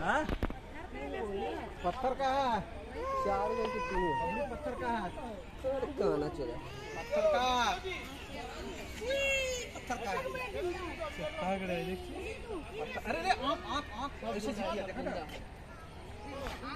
पत्थर का है चार पत्थर का है कहना चले पत्थर का अरे आँख ऐसे देखा ना